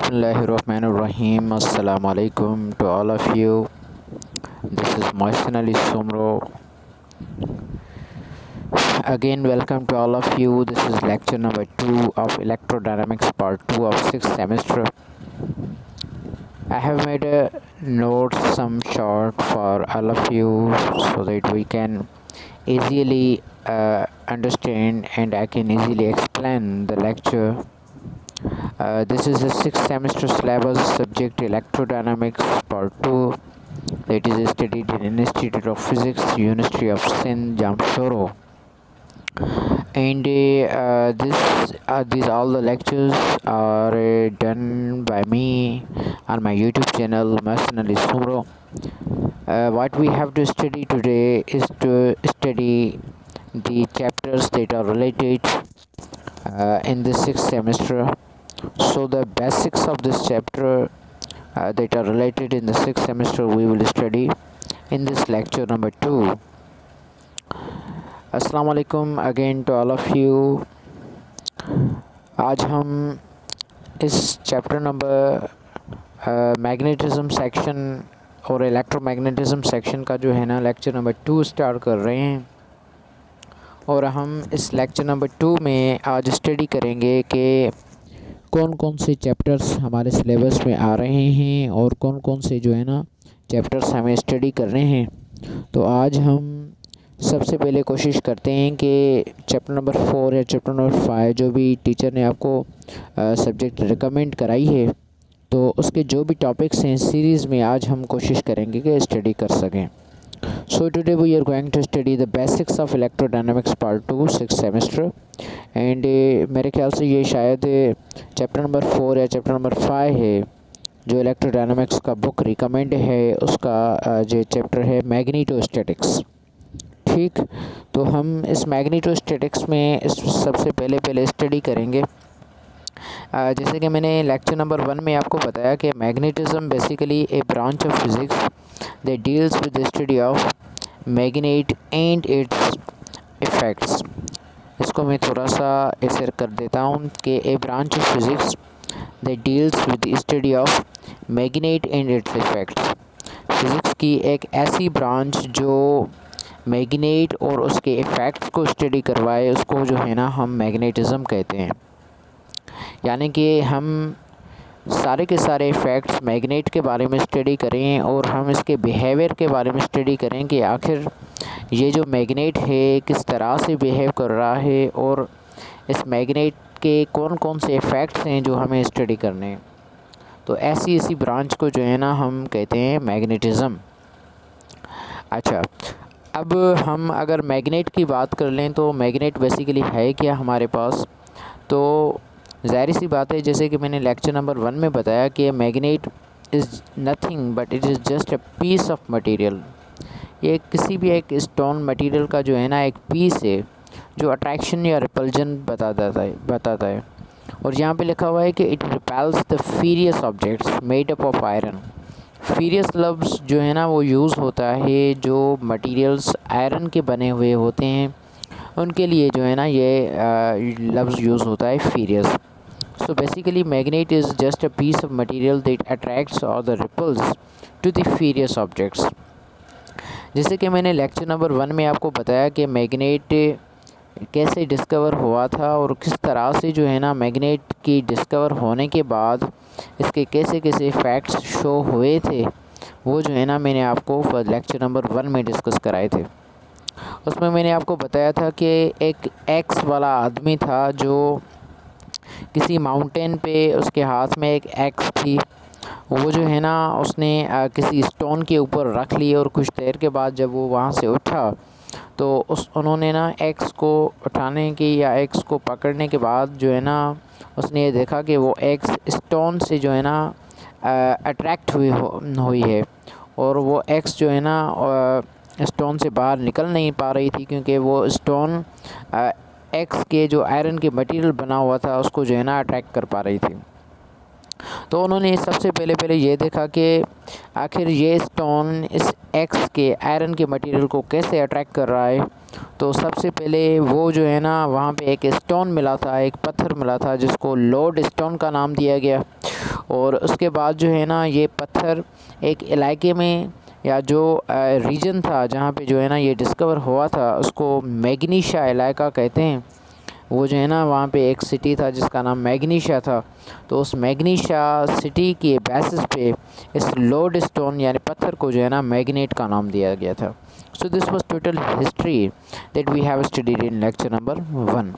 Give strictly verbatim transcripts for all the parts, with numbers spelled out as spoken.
Bismillahirrahmanirrahim. Assalamu alaikum to all of you. This is Mohsin Ali Sumro. Again, welcome to all of you. This is lecture number two of electrodynamics, part two of sixth semester. I have made a note some short for all of you so that we can easily uh, understand and I can easily explain the lecture. Uh, this is the sixth semester syllabus, subject electrodynamics, part two. That is studied in Institute of Physics, University of Sindh, Jamshoro. And uh, this, uh, these all the lectures are uh, done by me on my YouTube channel, Mohsin Ali Sumro. Uh, what we have to study today is to study the chapters that are related uh, in the sixth semester. So the basics of this chapter uh, that are related in the sixth semester we will study in this lecture number two. Assalamu alaikum again to all of you. आज हम इस chapter number magnetism section और electromagnetism section का जो है ना lecture number two start कर रहे हैं और हम इस लेक्चर नंबर टू में आज स्टडी करेंगे कि कौन कौन से चैप्टर्स हमारे सिलेबस में आ रहे हैं और कौन कौन से जो है ना चैप्टर्स हमें स्टडी करने हैं। तो आज हम सबसे पहले कोशिश करते हैं कि चैप्टर नंबर फोर या चैप्टर नंबर फाइव जो भी टीचर ने आपको सब्जेक्ट रिकमेंड कराई है तो उसके जो भी टॉपिक्स हैं सीरीज़ में आज हम कोशिश करेंगे कि स्टडी कर सकें। So today we are going to study the basics of electrodynamics part two six semester and मेरे ख्याल से ये शायद चैप्टर नंबर फोर या चैप्टर नंबर फाइव है जो इलेक्ट्रोडायनामिक्स का बुक रिकमेंड है उसका जो चैप्टर है मैग्नेटोस्टैटिक्स। ठीक, तो हम इस मैग्नेटोस्टैटिक्स में इस सबसे पहले पहले स्टडी करेंगे। Uh, जैसे कि मैंने लेक्चर नंबर वन में आपको बताया कि magnetism basically a branch of physics that deals with the study of magnet and its effects. इसको मैं थोड़ा सा ऐसे कर देता हूँ कि a branch of physics that deals with the study of magnet and its effects. Physics की एक ऐसी ब्रांच जो मैग्नेट और उसके इफ़ेक्ट्स को स्टडी करवाए उसको जो है ना हम मैग्नेटिज्म कहते हैं। यानी कि हम सारे के सारे इफ़ेक्ट्स मैग्नेट के बारे में स्टडी करें और हम इसके बिहेवियर के बारे में स्टडी करें कि आखिर ये जो मैग्नेट है किस तरह से बिहेव कर रहा है और इस मैग्नेट के कौन कौन से इफ़ेक्ट्स हैं जो हमें स्टडी करने हैं। तो ऐसी ऐसी ब्रांच को जो है ना हम कहते हैं मैग्नेटिज़म। अच्छा, अब हम अगर मैग्नेट की बात कर लें तो मैग्नेट बेसिकली है क्या हमारे पास, तो ज़ाहिर सी बात है जैसे कि मैंने लेक्चर नंबर वन में बताया कि magnet is nothing but it is just a piece of material. ये किसी भी एक स्टोन मटेरियल का जो है ना एक पीस है जो अट्रैक्शन या रिपल्जन बता देता है बताता है और यहाँ पे लिखा हुआ है कि it repels the ferrous objects made up of iron. Ferrous लफ्ज़ जो है ना वो यूज़ होता है जो मटेरियल्स आयरन के बने हुए होते हैं उनके लिए जो है ना ये लफ्ज़ यूज़ होता है ferrous. So basically magnet is just a piece of material that attracts और the repels to the ferrous objects. जैसे कि मैंने लेक्चर नंबर वन में आपको बताया कि मैग्नेट कैसे डिस्कवर हुआ था और किस तरह से जो है ना मैग्नेट की डिस्कवर होने के बाद इसके कैसे कैसे फैक्ट्स शो हुए थे वो जो है ना मैंने आपको लेक्चर नंबर वन में डिस्कस कराए थे। उसमें मैंने आपको बताया था कि एक एक्स वाला आदमी था जो किसी माउंटेन पे उसके हाथ में एक एक्स थी, वो जो है ना उसने आ, किसी स्टोन के ऊपर रख ली और कुछ देर के बाद जब वो वहाँ से उठा तो उस उन्होंने ना एक्स को उठाने की या एक्स को पकड़ने के बाद जो है ना उसने ये देखा कि वो एक्स स्टोन से जो है ना अट्रैक्ट हुई हो, हुई है और वो एक्स जो है ना आ, स्टोन से बाहर निकल नहीं पा रही थी क्योंकि वो स्टोन एक्स के जो आयरन के मटेरियल बना हुआ था उसको जो है ना अट्रैक्ट कर पा रही थी। तो उन्होंने सबसे पहले पहले ये देखा कि आखिर ये स्टोन इस एक्स के आयरन के मटेरियल को कैसे अट्रैक्ट कर रहा है। तो सबसे पहले वो जो है ना वहाँ पे एक स्टोन मिला था, एक पत्थर मिला था जिसको लोड स्टोन का नाम दिया गया और उसके बाद जो है ना ये पत्थर एक इलाके में या जो रीजन था जहाँ पे जो है ना ये डिस्कवर हुआ था उसको मैग्नीशिया इलाका कहते हैं। वो जो है ना वहाँ पे एक सिटी था जिसका नाम मैग्नीशिया था। तो उस मैग्नीशिया सिटी के बेसिस पे इस लोड स्टोन यानी पत्थर को जो है ना मैग्नेट का नाम दिया गया था। So this was total history that we have studied in lecture number one.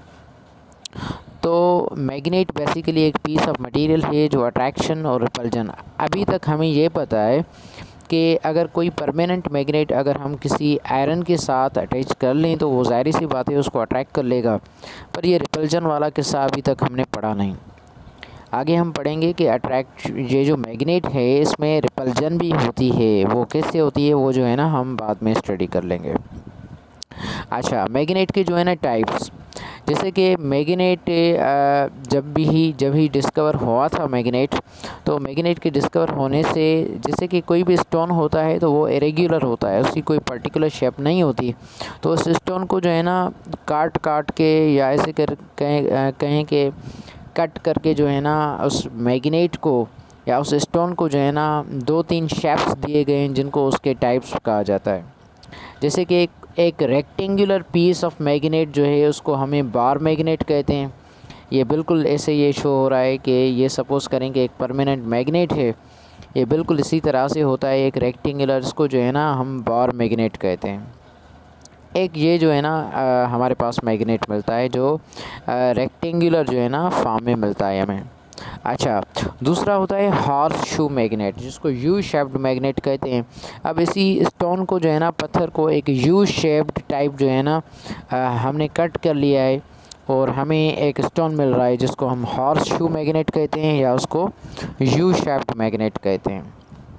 तो मैग्नेट बेसिकली एक पीस ऑफ मटेरियल है जो अट्रैक्शन और रिपल्जन, अभी तक हमें ये पता है कि अगर कोई परमानेंट मैग्नेट अगर हम किसी आयरन के साथ अटैच कर लें तो वो ज़ाहिर सी बात है उसको अट्रैक्ट कर लेगा, पर ये रिपल्जन वाला किस्सा अभी तक हमने पढ़ा नहीं। आगे हम पढ़ेंगे कि अट्रैक्ट ये जो मैग्नेट है इसमें रिपल्जन भी होती है, वो कैसे होती है वो जो है ना हम बाद में स्टडी कर लेंगे। अच्छा, मैग्नेट के जो है ना टाइप्स, जैसे कि मैग्नेट जब भी जब ही डिस्कवर हुआ था मैग्नेट, तो मैग्नेट के डिस्कवर होने से जैसे कि कोई भी स्टोन होता है तो वो इरेगुलर होता है, उसकी कोई पर्टिकुलर शेप नहीं होती। तो उस स्टोन को जो है ना काट काट के या ऐसे कर कहें कहें कि कट करके जो है ना उस मैग्नेट को या उस स्टोन को जो है ना दो तीन शेप्स दिए गए हैं जिनको उसके टाइप्स कहा जाता है। जैसे कि एक एक रेक्टेंगुलर पीस ऑफ मैग्नेट जो है उसको हमें बार मैग्नेट कहते हैं। ये बिल्कुल ऐसे ये शो हो रहा है कि ये सपोज़ करें कि एक परमानेंट मैग्नेट है, ये बिल्कुल इसी तरह से होता है एक रेक्टेंगुलर, इसको जो है ना हम बार मैग्नेट कहते हैं। एक ये जो है ना आ, हमारे पास मैग्नेट मिलता है जो रेक्टेंगुलर जो है ना फॉर्म में मिलता है हमें। अच्छा, दूसरा होता है हॉर्स शू मैग्नेट जिसको यू शेप्ड मैग्नेट कहते हैं। अब इसी स्टोन को जो है ना पत्थर को एक यू शेप्ड टाइप जो है ना आ, हमने कट कर लिया है और हमें एक स्टोन मिल रहा है जिसको हम हॉर्स शू मैग्नेट कहते हैं या उसको यू शेप्ड मैग्नेट कहते हैं।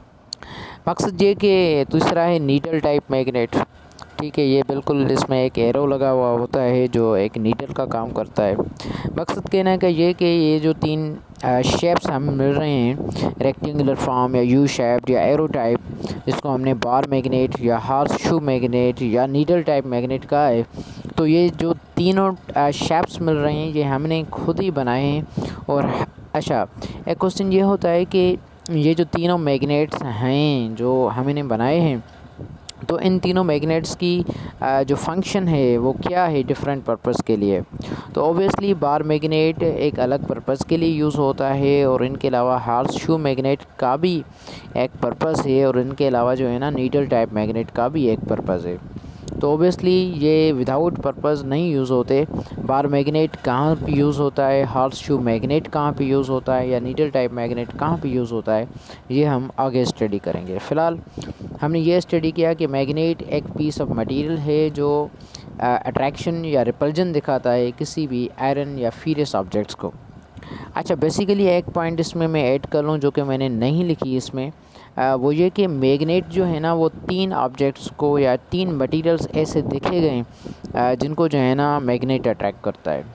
मकसद ये कि दूसरा है नीडल टाइप मैग्नेट। ठीक है, ये बिल्कुल इसमें एक एरो लगा हुआ होता है जो एक नीडल का काम करता है। मकसद कहने का ये कि ये जो तीन शेप्स हमें मिल रहे हैं, रेक्टेंगुलर फॉर्म या यू शेप या एरो टाइप, जिसको हमने बार मैग्नेट या हॉर्स शू मैग्नेट या नीडल टाइप मैग्नेट कहा है, तो ये जो तीनों शेप्स मिल रहे हैं ये हमने खुद ही बनाए हैं। और अच्छा, एक क्वेश्चन ये होता है कि ये जो तीनों मैग्नेट्स हैं जो हमने बनाए हैं, तो इन तीनों मैग्नेट्स की जो फंक्शन है वो क्या है डिफरेंट पर्पस के लिए। तो ऑब्वियसली बार मैग्नेट एक अलग पर्पस के लिए यूज़ होता है और इनके अलावा हॉर्स शू मैग्नेट का भी एक पर्पस है और इनके अलावा जो है ना नीडल टाइप मैग्नेट का भी एक पर्पस है। तो ऑब्वियसली ये विदाउट पर्पस नहीं यूज़ होते। बार मैग्नेट कहाँ पे यूज़ होता है, हॉर्स शू मैग्नेट कहाँ पे यूज़ होता है या नीडल टाइप मैग्नेट कहाँ पे यूज़ होता है, ये हम आगे स्टडी करेंगे। फ़िलहाल हमने ये स्टडी किया कि मैग्नेट एक पीस ऑफ मटेरियल है जो अट्रैक्शन या रिपल्जन दिखाता है किसी भी आयरन या फीरियस ऑब्जेक्ट्स को। अच्छा, बेसिकली एक पॉइंट इसमें मैं ऐड कर लूँ जो कि मैंने नहीं लिखी इसमें, आ, वो ये कि मैग्नेट जो है ना वो तीन ऑब्जेक्ट्स को या तीन मटेरियल्स ऐसे देखे गए जिनको जो है ना मैग्नेट अट्रैक्ट करता है।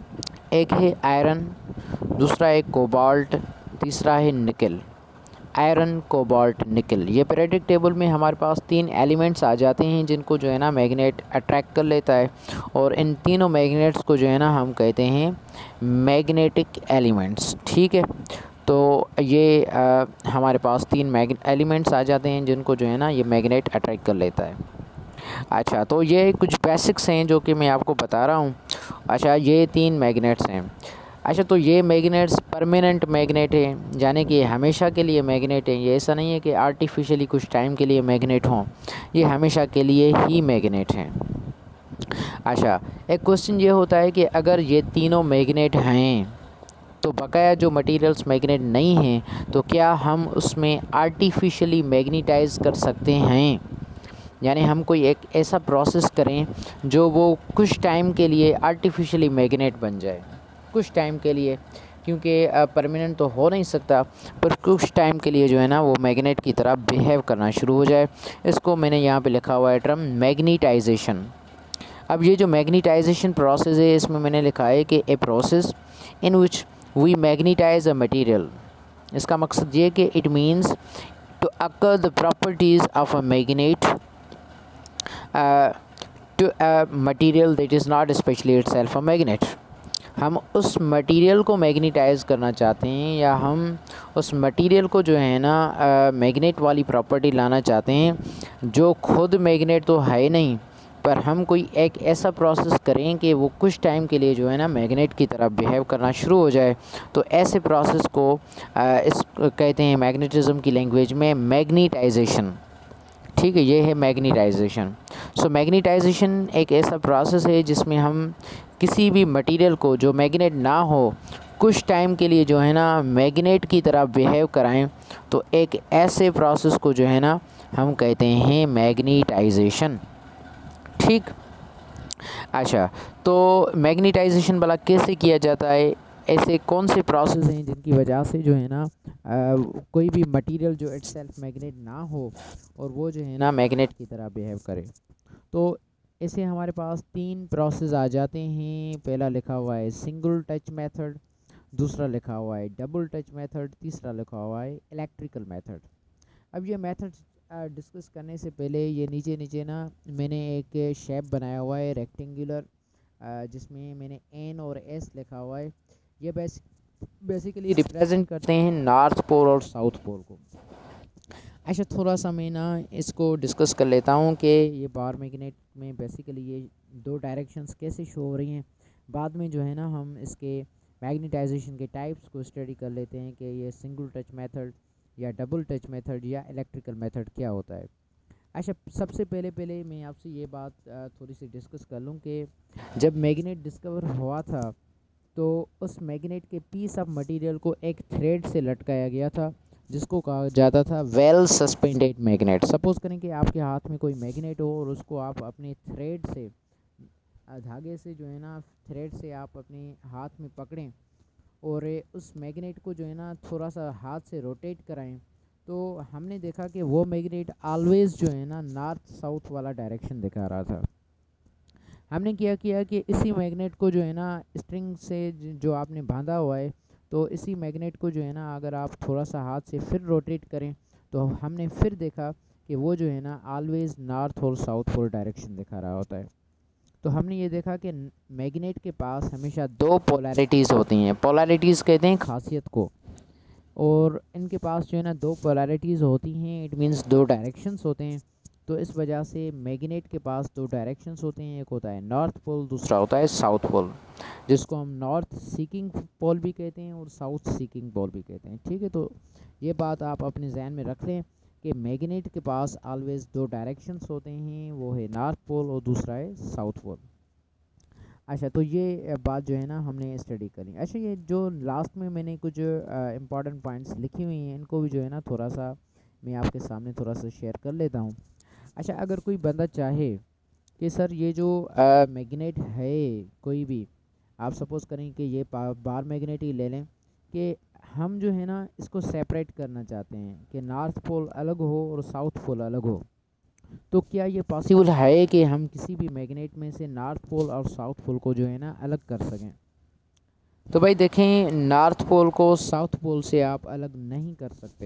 एक है आयरन, दूसरा है कोबाल्ट, तीसरा है निकल। आयरन, कोबाल्ट, निकल, ये पीरियोडिक टेबल में हमारे पास तीन एलिमेंट्स आ जाते हैं जिनको जो है ना मैग्नेट अट्रैक्ट कर लेता है और इन तीनों मैग्नेट्स को जो है ना हम कहते हैं मैग्नेटिक एलिमेंट्स। ठीक है, तो ये आ, हमारे पास तीन मैग एलिमेंट्स आ जाते हैं जिनको जो है ना ये मैग्नेट अट्रैक्ट कर लेता है। अच्छा, तो ये कुछ बेसिक्स हैं जो कि मैं आपको बता रहा हूँ। अच्छा, ये तीन मैग्नेट्स हैं। अच्छा, तो ये मैग्नेट्स परमानेंट मैग्नेट हैं, यानी कि हमेशा के लिए मैग्नेट हैं। ये ऐसा नहीं है कि आर्टिफिशियली कुछ टाइम के लिए मैग्नेट हों, ये हमेशा के लिए ही मैग्नेट हैं। अच्छा, एक क्वेश्चन ये होता है कि अगर ये तीनों मैग्नेट हैं तो बकाया जो मटेरियल्स मैग्नेट नहीं हैं तो क्या हम उसमें आर्टिफिशियली मैग्नेटाइज कर सकते हैं, यानी हम कोई एक ऐसा प्रोसेस करें जो वो कुछ टाइम के लिए आर्टिफिशियली मैग्नेट बन जाए, कुछ टाइम के लिए, क्योंकि परमानेंट तो हो नहीं सकता, पर कुछ टाइम के लिए जो है ना वो मैग्नेट की तरह बिहेव करना शुरू हो जाए। इसको मैंने यहाँ पे लिखा हुआ है टर्म मैग्नेटाइजेशन। अब ये जो मैग्नेटाइजेशन प्रोसेस है इसमें मैंने लिखा है कि a process in which we magnetize a material. इसका मकसद ये कि it means to occur the properties of a magnet to a material that is not specially itself a magnet. हम उस मटेरियल को मैग्नेटाइज करना चाहते हैं या हम उस मटेरियल को जो है ना मैग्नेट वाली प्रॉपर्टी लाना चाहते हैं जो खुद मैग्नेट तो है नहीं, पर हम कोई एक ऐसा प्रोसेस करें कि वो कुछ टाइम के लिए जो है ना मैग्नेट की तरह बिहेव करना शुरू हो जाए, तो ऐसे प्रोसेस को आ, इस कहते हैं मैग्नेटिज़्म की लैंग्वेज में मैग्नेटाइजेशन। ठीक है, ये है मैग्नेटाइजेशन। सो मैग्नेटाइजेशन एक ऐसा प्रोसेस है जिसमें हम किसी भी मटेरियल को जो मैग्नेट ना हो कुछ टाइम के लिए जो है ना मैग्नेट की तरह बिहेव कराएं, तो एक ऐसे प्रोसेस को जो है ना हम कहते हैं मैग्नेटाइजेशन। ठीक, अच्छा, तो मैग्नेटाइजेशन भला कैसे किया जाता है, ऐसे कौन से प्रोसेस हैं जिनकी वजह से जो है ना आ, कोई भी मटेरियल जो इटसेल्फ मैग्नेट ना हो और वो जो है ना मैग्नेट की तरह बिहेव करे। तो ऐसे हमारे पास तीन प्रोसेस आ जाते हैं। पहला लिखा हुआ है सिंगल टच मेथड, दूसरा लिखा हुआ है डबल टच मेथड, तीसरा लिखा हुआ है इलेक्ट्रिकल मेथड। अब ये मेथड डिस्कस करने से पहले ये नीचे नीचे ना मैंने एक शेप बनाया हुआ है रेक्टेंगुलर, जिसमें मैंने एन और एस लिखा हुआ है। ये बेस बेसिकली रिप्रेजेंट करते हैं नॉर्थ पोल और साउथ पोल को। अच्छा, थोड़ा सा मैं ना इसको डिस्कस कर लेता हूँ कि ये बार मैग्नेट में बेसिकली ये दो डायरेक्शंस कैसे शो हो रही हैं। बाद में जो है ना हम इसके मैग्नेटाइजेशन के टाइप्स को स्टडी कर लेते हैं कि ये सिंगल टच मेथड या डबल टच मेथड या इलेक्ट्रिकल मेथड क्या होता है। अच्छा, सबसे पहले पहले मैं आपसे ये बात थोड़ी सी डिस्कस कर लूँ कि जब मैग्नेट डिस्कवर हुआ था तो उस मैग्नेट के पीस ऑफ मटेरियल को एक थ्रेड से लटकाया गया था जिसको कहा जाता था वेल सस्पेंडेड मैग्नेट। सपोज़ करें कि आपके हाथ में कोई मैग्नेट हो और उसको आप अपने थ्रेड से, धागे से जो है ना थ्रेड से आप अपने हाथ में पकड़ें और उस मैग्नेट को जो है ना थोड़ा सा हाथ से रोटेट कराएं, तो हमने देखा कि वो मैग्नेट ऑलवेज़ जो है ना नॉर्थ साउथ वाला डायरेक्शन दिखा रहा था। हमने क्या किया कि इसी मैग्नेट को जो है ना स्ट्रिंग से जो आपने बांधा हुआ है, तो इसी मैग्नेट को जो है ना अगर आप थोड़ा सा हाथ से फिर रोटेट करें तो हमने फिर देखा कि वो जो है ना ऑलवेज़ नॉर्थ और साउथ पोल डायरेक्शन दिखा रहा होता है। तो हमने ये देखा कि मैग्नेट के पास हमेशा दो पोलैरिटीज़ होती हैं। पोलैरिटीज़ कहते हैं खासियत को, और इनके पास जो है ना दो पोलैरिटीज़ होती हैं, इट मीन्स दो डायरेक्शंस होते हैं। तो इस वजह से मैग्नेट के पास दो डायरेक्शंस होते हैं, एक होता है नॉर्थ पोल, दूसरा होता है साउथ पोल, जिसको हम नॉर्थ सीकिंग पोल भी कहते हैं और साउथ सीकिंग पोल भी कहते हैं। ठीक है, तो ये बात आप अपने जहन में रख लें कि मैग्नेट के पास ऑलवेज़ दो डायरेक्शंस होते हैं, वो है नॉर्थ पोल और दूसरा है साउथ पोल। अच्छा, तो ये बात जो है ना हमने स्टडी करी। अच्छा, ये जो लास्ट में मैंने कुछ इंपॉर्टेंट पॉइंट्स लिखी हुई हैं, इनको भी जो है ना थोड़ा सा मैं आपके सामने थोड़ा सा शेयर कर लेता हूँ। अच्छा, अगर कोई बंदा चाहे कि सर ये जो मैग्नेट है कोई भी, आप सपोज़ करें कि ये बार मैग्नेट ही ले लें कि हम जो है ना इसको सेपरेट करना चाहते हैं कि नॉर्थ पोल अलग हो और साउथ पोल अलग हो, तो क्या ये पॉसिबल है कि हम किसी भी मैग्नेट में से नॉर्थ पोल और साउथ पोल को जो है ना अलग कर सकें? तो भाई देखें, नॉर्थ पोल को साउथ पोल से आप अलग नहीं कर सकते।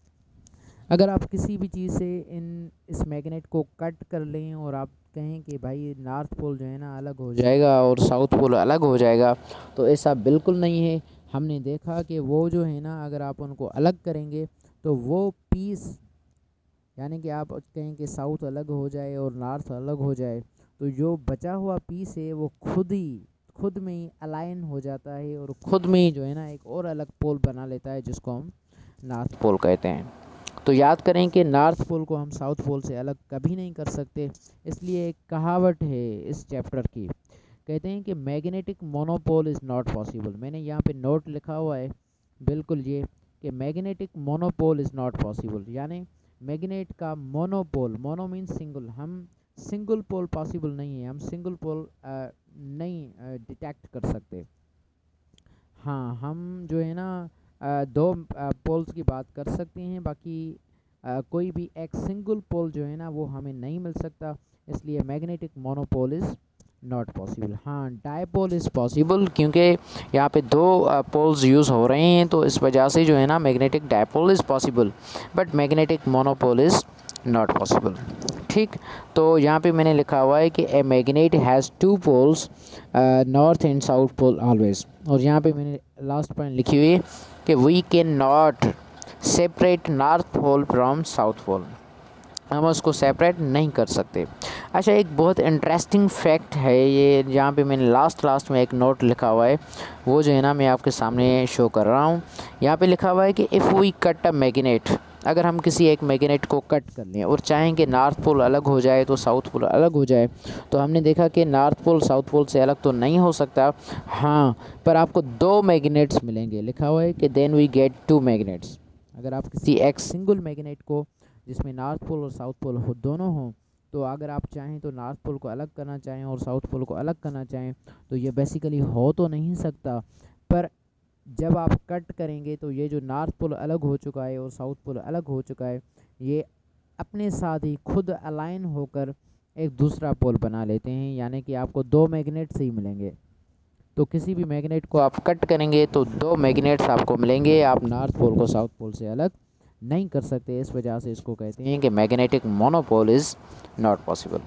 अगर आप किसी भी चीज़ से इन इस मैग्नेट को कट कर लें और आप कहें कि भाई नॉर्थ पोल जो है ना अलग हो जाएगा और साउथ पोल अलग हो जाएगा, तो ऐसा बिल्कुल नहीं है। हमने देखा कि वो जो है ना अगर आप उनको अलग करेंगे तो वो पीस, यानी कि आप कहें कि साउथ अलग हो जाए और नॉर्थ अलग हो जाए, तो जो बचा हुआ पीस है वो खुद ही खुद में ही अलाइन हो जाता है और ख़ुद में ही जो है ना एक और अलग पोल बना लेता है जिसको हम नॉर्थ पोल कहते हैं। तो याद करें कि नॉर्थ पोल को हम साउथ पोल से अलग कभी नहीं कर सकते। इसलिए एक कहावत है इस चैप्टर की, कहते हैं कि magnetic monopole is not possible. मैंने यहाँ पे नोट लिखा हुआ है बिल्कुल ये कि magnetic monopole is not possible, यानी मैग्नेट का मोनोपोल, मोनो मीन्स सिंगल, हम सिंगल पोल पॉसिबल नहीं है, हम सिंगल पोल नहीं डिटेक्ट कर सकते। हाँ, हम जो है ना आ, दो पोल्स की बात कर सकते हैं, बाकी आ, कोई भी एक सिंगल पोल जो है ना वो हमें नहीं मिल सकता। इसलिए magnetic monopole is not possible. हाँ, डायपोल इज़ पॉसिबल, क्योंकि यहाँ पे दो पोल्स यूज़ हो रहे हैं, तो इस वजह से जो है ना magnetic dipole is possible, but magnetic monopole is not possible. ठीक, तो यहाँ पे मैंने लिखा हुआ है कि a magnet has two poles, north and south pole always. और यहाँ पे मैंने लास्ट पॉइंट लिखी हुई है कि we can not separate north pole from south pole, हम उसको सेपरेट नहीं कर सकते। अच्छा, एक बहुत इंटरेस्टिंग फैक्ट है ये, जहाँ पे मैंने लास्ट लास्ट में एक नोट लिखा हुआ है, वो जो है ना मैं आपके सामने शो कर रहा हूँ। यहाँ पे लिखा हुआ है कि if we cut a magnet, अगर हम किसी एक मैग्नेट को कट कर लें और चाहें कि नॉर्थ पोल अलग हो जाए तो साउथ पोल अलग हो जाए, तो हमने देखा कि नॉर्थ पोल साउथ पोल से अलग तो नहीं हो सकता, हाँ, पर आपको दो मैग्नेट्स मिलेंगे। लिखा हुआ है कि then we get two magnets. अगर आप किसी एक सिंगल मैग्नेट को जिसमें नॉर्थ पोल और साउथ पोल हो दोनों हों, तो अगर आप चाहें तो नॉर्थ पोल को अलग करना चाहें और साउथ पोल को अलग करना चाहें तो ये बेसिकली हो तो नहीं सकता। पर जब आप कट करेंगे तो ये जो नॉर्थ पोल अलग हो चुका है और साउथ पोल अलग हो चुका है, ये अपने साथ ही खुद अलाइन होकर एक दूसरा पोल बना लेते हैं, यानी कि आपको दो मैग्नेट्स ही मिलेंगे। तो किसी भी मैग्नेट को आप कट करेंगे तो दो मैग्नेट्स आपको मिलेंगे, आप नॉर्थ पोल को साउथ पोल से अलग नहीं कर सकते। इस वजह से इसको कहते हैं कि magnetic monopole is not possible.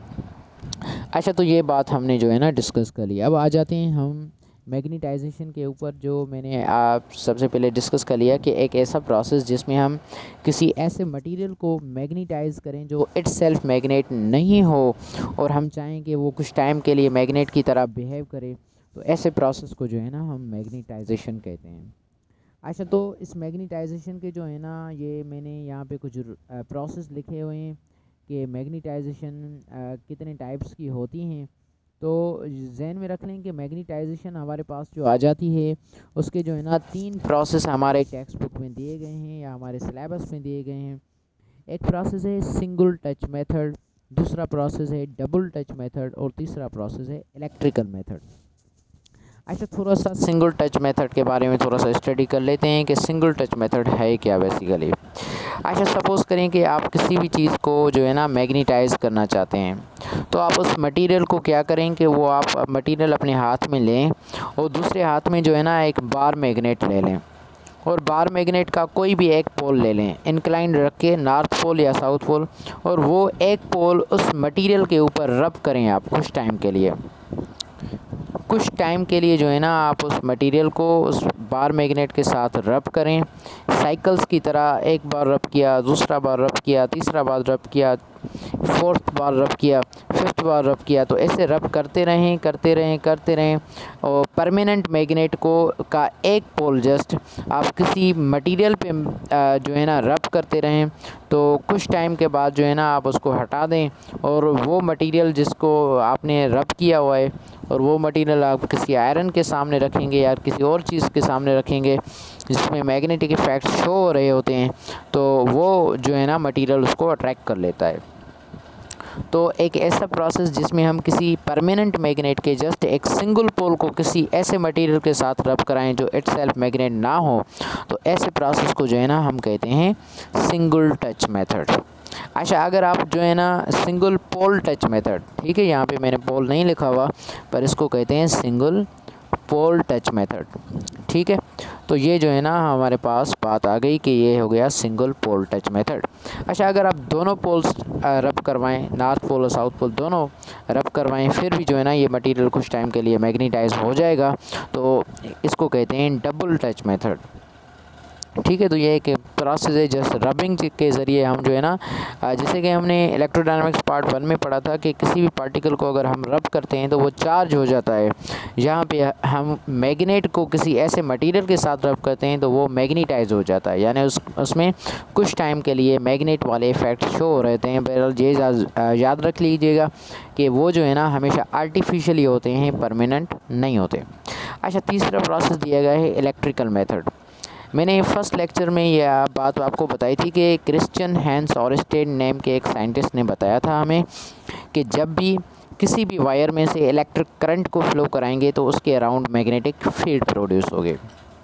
अच्छा, तो ये बात हमने जो है ना डिस्कस कर लिया। अब आ जाते हैं हम मैग्नेटाइजेशन के ऊपर, जो मैंने आप सबसे पहले डिस्कस कर लिया कि एक ऐसा प्रोसेस जिसमें हम किसी ऐसे मटेरियल को मैग्नेटाइज करें जो इटसेल्फ मैग्नेट नहीं हो और हम चाहें कि वो कुछ टाइम के लिए मैग्नेट की तरह बिहेव करे, तो ऐसे प्रोसेस को जो है ना हम मैग्नेटाइजेशन कहते हैं। अच्छा, तो इस मैग्नेटाइजेशन के जो है ना, ये मैंने यहाँ पे कुछ प्रोसेस लिखे हुए हैं कि मैग्नेटाइजेशन कितने टाइप्स की होती हैं। तो जहन में रख लें कि मैग्नेटाइजेशन हमारे पास जो आ जाती है उसके जो है ना तीन प्रोसेस हमारे टेक्स्ट बुक में दिए गए हैं या हमारे सिलेबस में दिए गए हैं। एक प्रोसेस है सिंगल टच मेथड, दूसरा प्रोसेस है डबल टच मेथड और तीसरा प्रोसेस है इलेक्ट्रिकल मेथड। अच्छा, थोड़ा सा सिंगल टच मेथड के बारे में थोड़ा सा स्टडी कर लेते हैं कि सिंगल टच मेथड है क्या बेसिकली। अच्छा, सपोज़ करें कि आप किसी भी चीज़ को जो है ना मैग्नेटाइज करना चाहते हैं, तो आप उस मटेरियल को क्या करें कि वो आप मटेरियल अपने हाथ में लें और दूसरे हाथ में जो है ना एक बार मैग्नेट ले लें और बार मैग्नेट का कोई भी एक पोल ले लें, इंक्लाइन रख के नॉर्थ पोल या साउथ पोल, और वो एक पोल उस मटेरियल के ऊपर रब करें आप कुछ टाइम के लिए। कुछ टाइम के लिए जो है ना आप उस मटेरियल को उस बार मैग्नेट के साथ रब करें, साइकिल्स की तरह। एक बार रब किया, दूसरा बार रब किया, तीसरा बार रब किया, फोर्थ बार रब किया, फिफ्थ बार रब किया, तो ऐसे रब करते रहें करते रहें करते रहें और परमानेंट मैग्नेट को का एक पोल जस्ट आप किसी मटेरियल पे जो है ना रब करते रहें। तो कुछ टाइम के बाद जो है ना आप उसको हटा दें और वो मटेरियल जिसको आपने रब किया हुआ है और वो मटेरियल आप किसी आयरन के सामने रखेंगे या किसी और चीज़ के सामने रखेंगे जिसमें मैग्नेटिक इफेक्ट शो हो रहे होते हैं, तो वो जो है ना मटेरियल उसको अट्रैक्ट कर लेता है। तो एक ऐसा प्रोसेस जिसमें हम किसी परमानेंट मैग्नेट के जस्ट एक सिंगल पोल को किसी ऐसे मटेरियल के साथ रब कराएं जो इटसेल्फ मैग्नेट ना हो, तो ऐसे प्रोसेस को जो है ना हम कहते हैं सिंगल टच मेथड। अच्छा, अगर आप जो है ना सिंगल पोल टच मेथड, ठीक है, यहाँ पे मैंने पोल नहीं लिखा हुआ पर इसको कहते हैं सिंगल पोल टच मेथड, ठीक है। तो ये जो है ना हमारे पास बात आ गई कि ये हो गया सिंगल पोल टच मेथड। अच्छा, अगर आप दोनों पोल्स रब करवाएं, नॉर्थ पोल और साउथ पोल दोनों रब करवाएं, फिर भी जो है ना ये मटेरियल कुछ टाइम के लिए मैग्नेटाइज हो जाएगा, तो इसको कहते हैं डबल टच मेथड, ठीक है। तो ये एक प्रोसेस है जस्ट रबिंग के ज़रिए हम जो है ना, जैसे कि हमने इलेक्ट्रोडायनामिक्स पार्ट वन में पढ़ा था कि किसी भी पार्टिकल को अगर हम रब करते हैं तो वो चार्ज हो जाता है। यहाँ पे हम मैग्नेट को किसी ऐसे मटेरियल के साथ रब करते हैं तो वो मैग्नेटाइज हो जाता है, यानी उस उसमें कुछ टाइम के लिए मैग्नेट वाले इफ़ेक्ट शो हो रहते हैं। बहरहाल ये याद रख लीजिएगा कि वो जो है ना हमेशा आर्टिफिशियली होते हैं, परमानेंट नहीं होते। अच्छा, तीसरा प्रोसेस दिया गया है इलेक्ट्रिकल मेथड। मैंने फर्स्ट लेक्चर में यह बात आपको बताई थी कि क्रिश्चियन हैंस ऑरस्टेड नेम के एक साइंटिस्ट ने बताया था हमें कि जब भी किसी भी वायर में से इलेक्ट्रिक करंट को फ्लो कराएंगे तो उसके अराउंड मैग्नेटिक फील्ड प्रोड्यूस होगी।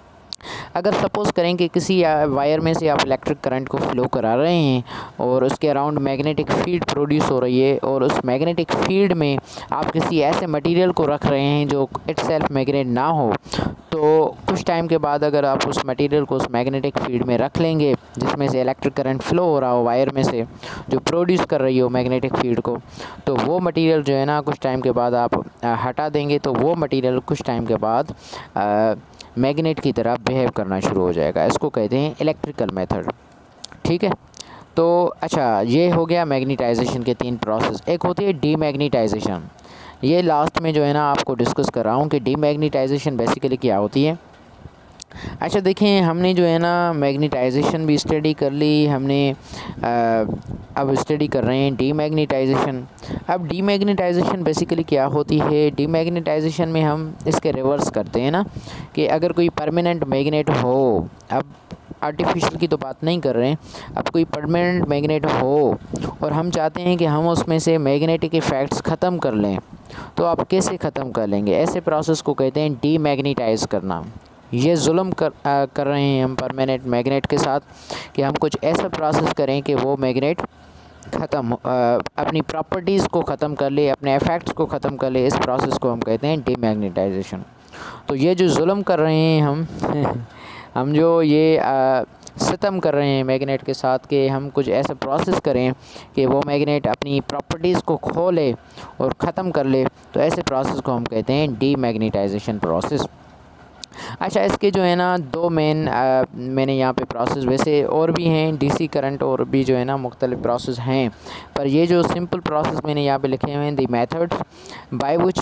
अगर सपोज़ करें कि किसी वायर में से आप इलेक्ट्रिक करंट को फ्लो करा रहे हैं और उसके अराउंड मैग्नेटिक फील्ड प्रोड्यूस हो रही है और उस मैग्नेटिक फील्ड में आप किसी ऐसे मटेरियल को रख रहे हैं जो इटसेल्फ मैग्नेट ना हो, तो कुछ टाइम के बाद अगर आप उस मटेरियल को उस मैग्नेटिक फील्ड में रख लेंगे जिसमें से इलेक्ट्रिक करंट फ्लो हो रहा हो वायर में से, जो प्रोड्यूस कर रही हो मैग्नेटिक फील्ड को, तो वो मटेरियल जो है ना कुछ टाइम के बाद आप हटा देंगे तो वो मटेरियल कुछ टाइम के बाद मैग्नेट की तरह बिहेव करना शुरू हो जाएगा। इसको कहते हैं इलेक्ट्रिकल मेथड। ठीक है, तो अच्छा ये हो गया मैग्नेटाइजेशन के तीन प्रोसेस। एक होती है डीमैग्नेटाइजेशन, ये लास्ट में जो है ना आपको डिस्कस कर रहा हूँ कि डीमैग्नेटाइजेशन बेसिकली क्या होती है। अच्छा देखें, हमने जो है ना मैग्नेटाइजेशन भी स्टडी कर ली, हमने आ, अब स्टडी कर रहे हैं डीमैग्नेटाइजेशन। अब डीमैग्नेटाइजेशन बेसिकली क्या होती है? डीमैग्नेटाइजेशन में हम इसके रिवर्स करते हैं ना, कि अगर कोई परमानेंट मैग्नेट हो, अब आर्टिफिशियल की तो बात नहीं कर रहे हैं, अब कोई परमानेंट मैग्नेट हो और हम चाहते हैं कि हम उसमें से मैग्नेटिक इफ़ेक्ट्स ख़त्म कर लें, तो आप कैसे ख़त्म कर लेंगे? ऐसे प्रोसेस को कहते हैं डीमैग्नेटाइज करना। ये जुल्म कर आ, कर रहे हैं हम परमानेंट मैग्नेट के साथ कि हम कुछ ऐसा प्रोसेस करें कि वो मैग्नेट ख़त्म अपनी प्रॉपर्टीज़ को ख़त्म कर ले, अपने इफ़ेक्ट्स को ख़त्म कर ले। इस प्रोसेस को हम कहते हैं डीमैग्नेटाइजेशन। तो ये जो जुल्म कर रहे हैं हम हम जो ये आ, सितम कर रहे हैं मैग्नेट के साथ कि हम कुछ ऐसा प्रोसेस करें कि वो मैग्नेट अपनी प्रॉपर्टीज़ को खो ले और ख़त्म कर ले, तो ऐसे प्रोसेस को हम कहते हैं डीमैग्नेटाइजेशन प्रोसेस। अच्छा, इसके जो है ना दो मेन मैंने यहाँ पे प्रोसेस, वैसे और भी हैं डीसी करंट और भी जो है ना मुख्तलिफ प्रोसेस हैं, पर ये जो सिंपल प्रोसेस मैंने यहाँ पे लिखे हुए हैं, the methods by which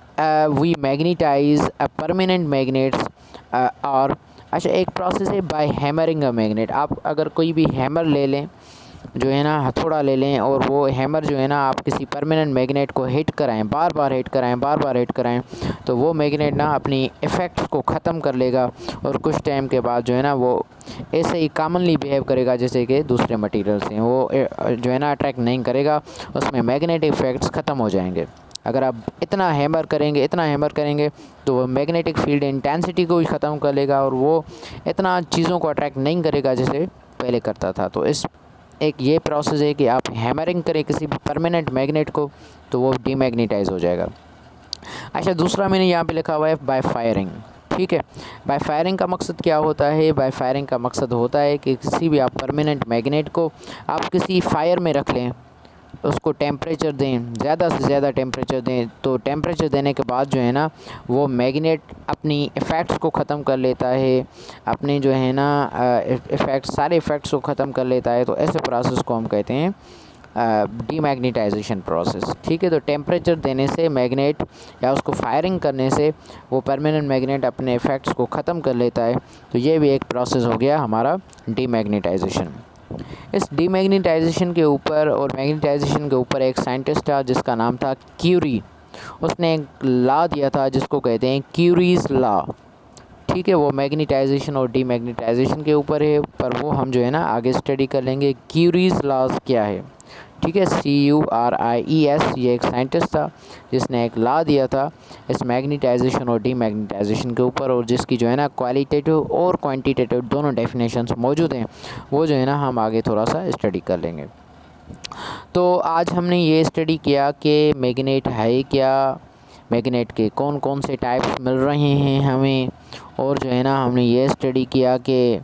we magnetize a permanent magnets और अच्छा एक प्रोसेस है बाय हैमरिंग अ मैग्नेट। आप अगर कोई भी हैमर ले लें, जो है ना हथौड़ा ले लें, और वो हैमर जो है ना आप किसी परमानेंट मैग्नेट को हिट कराएं, बार बार हिट कराएं, बार बार हिट कराएं, तो वो मैग्नेट ना अपनी इफ़ेक्ट्स को ख़त्म कर लेगा और कुछ टाइम के बाद जो है ना वो ऐसे ही कॉमनली बिहेव करेगा जैसे कि दूसरे मटेरियल से, वो जो है ना अट्रैक्ट नहीं करेगा, उसमें मैग्नेटिक इफ़ेक्ट्स ख़त्म हो जाएंगे। अगर आप इतना हैमर करेंगे इतना हैमर करेंगे तो वो मैग्नेटिक फील्ड इंटेंसिटी को भी ख़त्म कर लेगा और वो इतना चीज़ों को अट्रैक्ट नहीं करेगा जैसे पहले करता था। तो इस एक ये प्रोसेस है कि आप हैमरिंग करें किसी भी परमानेंट मैग्नेट को तो वो डीमैग्नेटाइज हो जाएगा। अच्छा, दूसरा मैंने यहाँ पे लिखा हुआ है बाय फायरिंग। ठीक है, बाय फायरिंग का मकसद क्या होता है? बाय फायरिंग का मकसद होता है कि किसी भी आप परमानेंट मैग्नेट को आप किसी फायर में रख लें, उसको टेम्परेचर दें, ज़्यादा से ज़्यादा टेम्परेचर दें, तो टेम्परेचर देने के बाद जो है ना वो मैग्नेट अपनी इफ़ेक्ट्स को ख़त्म कर लेता है, अपने जो है ना इफ़ेक्ट्स सारे इफ़ेक्ट्स को ख़त्म कर लेता है। तो ऐसे प्रोसेस को हम कहते हैं डीमैग्नेटाइजेशन प्रोसेस। ठीक है, तो टेम्परेचर देने से मैग्नेट या उसको फायरिंग करने से वो परमानेंट मैग्नेट अपने इफ़ेक्ट्स को ख़त्म कर लेता है। तो ये भी एक प्रोसेस हो गया हमारा डीमैग्नेटाइजेशन। इस डीमैग्नेटाइजेशन के ऊपर और मैग्नेटाइजेशन के ऊपर एक साइंटिस्ट था जिसका नाम था क्यूरी। उसने एक लॉ दिया था जिसको कहते हैं क्यूरीज़ लॉ। ठीक है, वो मैग्नेटाइजेशन और डीमैग्नेटाइजेशन के ऊपर है, पर वो हम जो है ना आगे स्टडी कर लेंगे क्यूरीज़ लॉज क्या है। ठीक है, C U R I E S, ये एक साइंटिस्ट था जिसने एक लॉ दिया था इस मैग्नेटाइजेशन और डीमैग्नेटाइजेशन के ऊपर, और जिसकी जो है ना क्वालिटेटिव और क्वांटिटेटिव दोनों डेफिनेशंस मौजूद हैं। वो जो है ना हम आगे थोड़ा सा स्टडी कर लेंगे। तो आज हमने ये स्टडी किया कि मैग्नेट है क्या, मैग्नेट के कौन कौन से टाइप्स मिल रहे हैं हमें, और जो है ना हमने ये स्टडी किया कि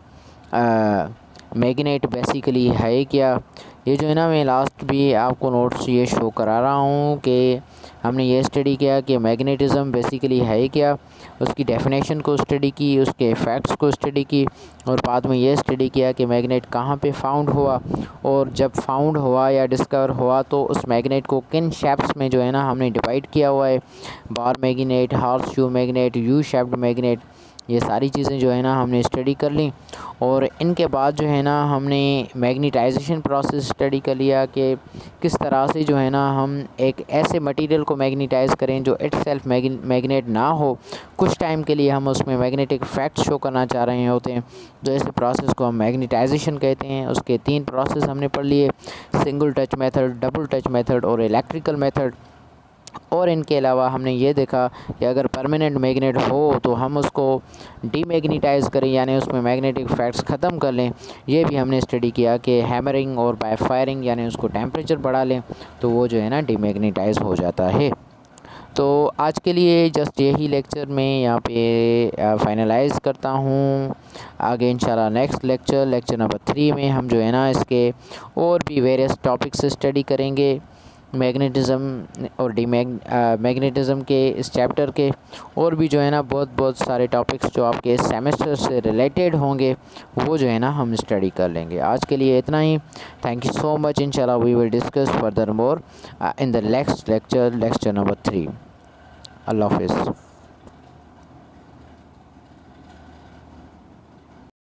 मैग्नेट बेसिकली है क्या। ये जो है ना मैं लास्ट भी आपको नोट्स ये शो करा रहा हूँ कि हमने ये स्टडी किया कि मैग्नेटिज़म बेसिकली है क्या, उसकी डेफिनेशन को स्टडी की, उसके इफ़ेक्ट्स को स्टडी की, और बाद में ये स्टडी किया कि मैग्नेट कहाँ पे फाउंड हुआ, और जब फाउंड हुआ या डिस्कवर हुआ तो उस मैग्नेट को किन शेप्स में जो है ना हमने डिवाइड किया हुआ है, bar magnet, horseshoe magnet, U shaped magnet, ये सारी चीज़ें जो है ना हमने स्टडी कर ली। और इनके बाद जो है ना हमने मैग्नेटाइजेशन प्रोसेस स्टडी कर लिया कि किस तरह से जो है ना हम एक ऐसे मटेरियल को मैग्नेटाइज करें जो इटसेल्फ मैग्नेट ना हो, कुछ टाइम के लिए हम उसमें मैग्नेटिक इफेक्ट शो करना चाह रहे होते हैं, तो ऐसे प्रोसेस को हम मैग्नेटाइजेशन कहते हैं। उसके तीन प्रोसेस हमने पढ़ लिए, single touch method, double touch method और इलेक्ट्रिकल मेथड। और इनके अलावा हमने ये देखा कि अगर परमानेंट मैग्नेट हो तो हम उसको डीमैग्नेटाइज करें, यानी उसमें मैग्नेटिक इफेक्ट्स ख़त्म कर लें। ये भी हमने स्टडी किया कि हैमरिंग और बाय फायरिंग, यानी उसको टेम्परेचर बढ़ा लें तो वो जो है ना डीमैग्नेटाइज हो जाता है। तो आज के लिए जस्ट यही लेक्चर मैं यहाँ पे फाइनलाइज़ करता हूँ। आगे इंशाल्लाह next lecture lecture number three में हम जो है ना इसके और भी वेरियस टॉपिक्स स्टडी करेंगे, मैग्नेटिज़म और डी मैग्नेटिज़म के इस चैप्टर के और भी जो है ना बहुत बहुत सारे टॉपिक्स जो आपके सेमेस्टर से रिलेटेड होंगे वो जो है ना हम स्टडी कर लेंगे। आज के लिए इतना ही। Thank you so much. इंशाल्लाह we will discuss further more in the next lecture lecture number three. अल्लाह हाफिज़।